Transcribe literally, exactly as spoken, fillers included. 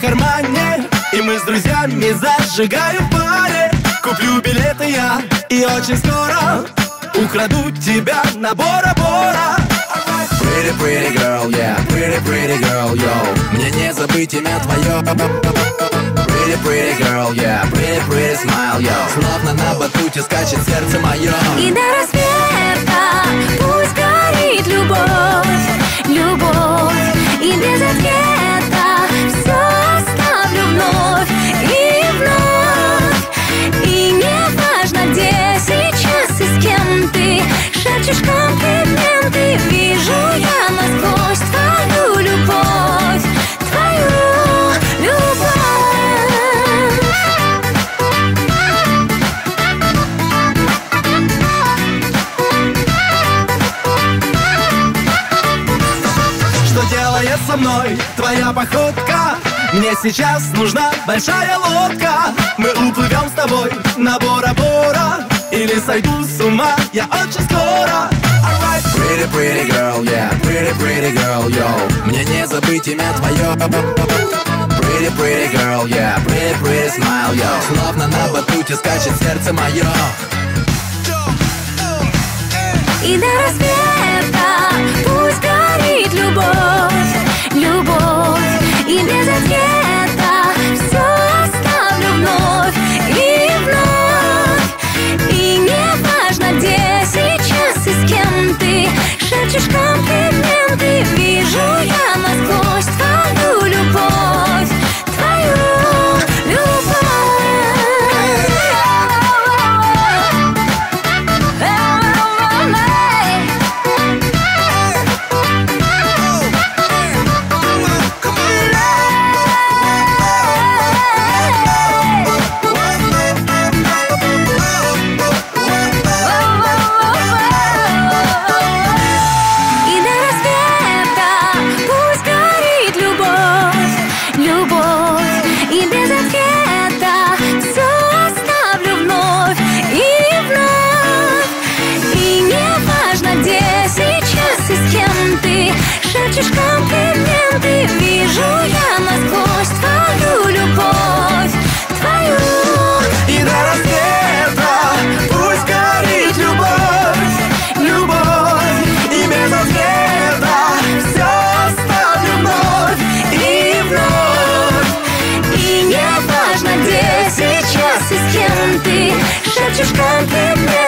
кармане, и мы с друзьями зажигаем в баре. Куплю билеты я, и очень скоро украду тебя на Бора-Бора. Pretty, pretty girl, yeah, pretty, pretty girl, yo. Мне не забыть имя твое. Pretty, pretty girl, yeah, pretty, pretty smile, yo. Словно на батуте скачет сердце мое. И до рассвета пусть горит любовь, любовь. И без ответа все оставлю вновь и вновь. И не важно, где сейчас и с кем ты шепчешь комплименты. Вижу я насквозь твою любовь, твою любовь. Что делает со мной твоя походка? Мне сейчас нужна большая лодка. Мы уплывем с тобой на Бора-Бора, или сойду с ума я очень скоро. Pretty, pretty girl, yeah, pretty, pretty girl, yo. Мне не забыть имя твое. Pretty, pretty girl, yeah, pretty, pretty smile, yo. Словно на батуте скачет сердце мое. И до рассвета пусть горит любовь, любовь. И без ответа все оставлю вновь и вновь. И не важно, где сейчас и с кем ты шепчешь комплименты. Вижу я насквозь твою любовь, твою любовь. Шепчешь комплименты, вижу я насквозь твою любовь, твою. И до рассвета пусть горит любовь, любовь. И без ответа все оставлю вновь и вновь. И не важно, где сейчас и с кем ты шепчешь комплименты.